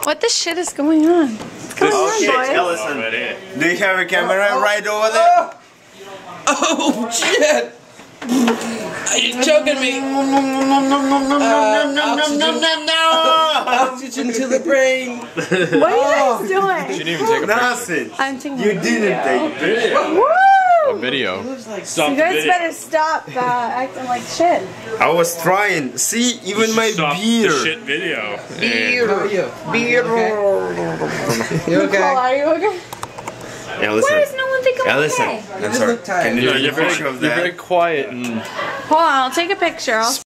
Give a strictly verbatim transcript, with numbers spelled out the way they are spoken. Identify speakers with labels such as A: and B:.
A: What the shit is going on? What's going
B: Oh
A: on,
B: shit,
A: boys?
B: Ellison. Do you have a camera oh, oh. right over there?
C: Oh shit! Are you choking me? Uh, oxygen, oxygen to the brain.
A: What are you guys doing?
D: She didn't even take a
B: Nothing.
D: picture.
A: I'm taking
B: You
A: a
B: didn't take a picture.
A: Woo!
D: A video.
A: Stop you guys better stop uh, acting like shit.
B: I was trying. See, even
E: You
B: my
E: stop
B: beer.
E: the shit video.
C: Beer. How are you? Beer. Okay. You okay?
A: Nicole, are you okay?
B: Ellison.
F: Why does no one think I'm
B: Ellison.
F: okay?
B: I'm sorry.
C: look tired.
B: Can you
E: Yeah,
B: take
E: you're
B: a
E: very,
B: picture of
E: you're
B: that?
E: very quiet and
A: Hold on, I'll take a picture. I'll